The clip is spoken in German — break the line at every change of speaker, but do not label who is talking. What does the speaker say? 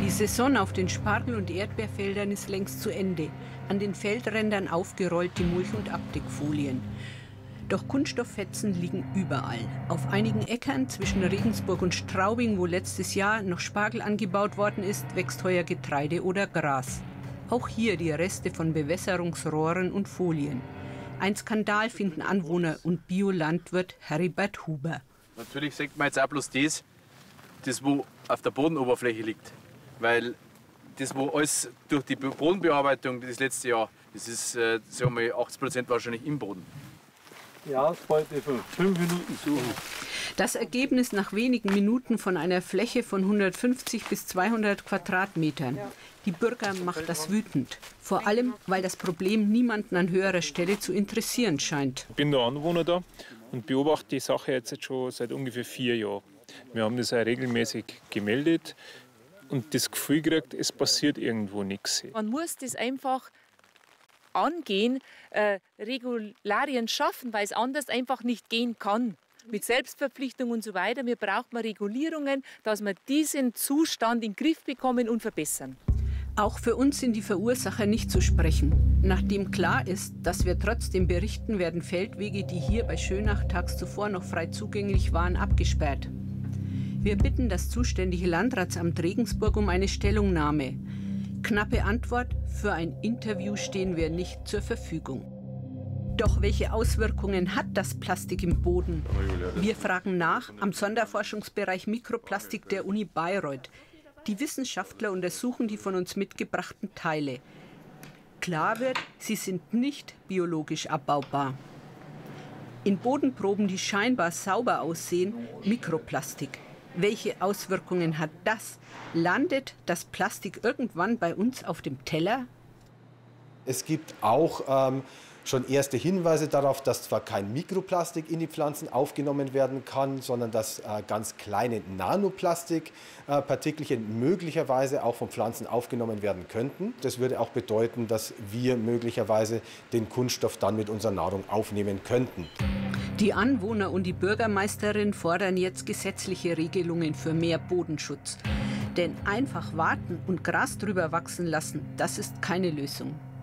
Die Saison auf den Spargel- und Erdbeerfeldern ist längst zu Ende. An den Feldrändern aufgerollt die Mulch- und Abdeckfolien. Doch Kunststofffetzen liegen überall. Auf einigen Äckern zwischen Regensburg und Straubing, wo letztes Jahr noch Spargel angebaut worden ist, wächst heuer Getreide oder Gras. Auch hier die Reste von Bewässerungsrohren und Folien. Ein Skandal finden Anwohner und Biolandwirt Heribert Huber.
Natürlich sieht man jetzt auch bloß das wo auf der Bodenoberfläche liegt. Weil das, wo alles durch die Bodenbearbeitung das letzte Jahr, das ist sagen wir 80% wahrscheinlich im Boden.
Die Ausbeute von 5 Minuten suchen.
Das Ergebnis nach wenigen Minuten von einer Fläche von 150 bis 200 Quadratmetern. Die Bürger macht das wütend. Vor allem, weil das Problem niemanden an höherer Stelle zu interessieren scheint.
Ich bin der Anwohner da und beobachte die Sache jetzt schon seit ungefähr 4 Jahren. Wir haben das auch regelmäßig gemeldet und das Gefühl gekriegt, es passiert irgendwo nichts.
Man muss das einfach angehen, Regularien schaffen, weil es anders einfach nicht gehen kann. Mit Selbstverpflichtung und so weiter. Wir brauchen Regulierungen, dass wir diesen Zustand in den Griff bekommen und verbessern.
Auch für uns sind die Verursacher nicht zu sprechen. Nachdem klar ist, dass wir trotzdem berichten, werden Feldwege, die hier bei Schönach tags zuvor noch frei zugänglich waren, abgesperrt. Wir bitten das zuständige Landratsamt Regensburg um eine Stellungnahme. Knappe Antwort: Für ein Interview stehen wir nicht zur Verfügung. Doch welche Auswirkungen hat das Plastik im Boden? Wir fragen nach am Sonderforschungsbereich Mikroplastik der Uni Bayreuth. Die Wissenschaftler untersuchen die von uns mitgebrachten Teile. Klar wird, sie sind nicht biologisch abbaubar. In Bodenproben, die scheinbar sauber aussehen, Mikroplastik. Welche Auswirkungen hat das? Landet das Plastik irgendwann bei uns auf dem Teller?
Es gibt auch schon erste Hinweise darauf, dass zwar kein Mikroplastik in die Pflanzen aufgenommen werden kann, sondern dass ganz kleine Nanoplastikpartikelchen möglicherweise auch von Pflanzen aufgenommen werden könnten. Das würde auch bedeuten, dass wir möglicherweise den Kunststoff dann mit unserer Nahrung aufnehmen könnten.
Die Anwohner und die Bürgermeisterin fordern jetzt gesetzliche Regelungen für mehr Bodenschutz. Denn einfach warten und Gras drüber wachsen lassen, das ist keine Lösung.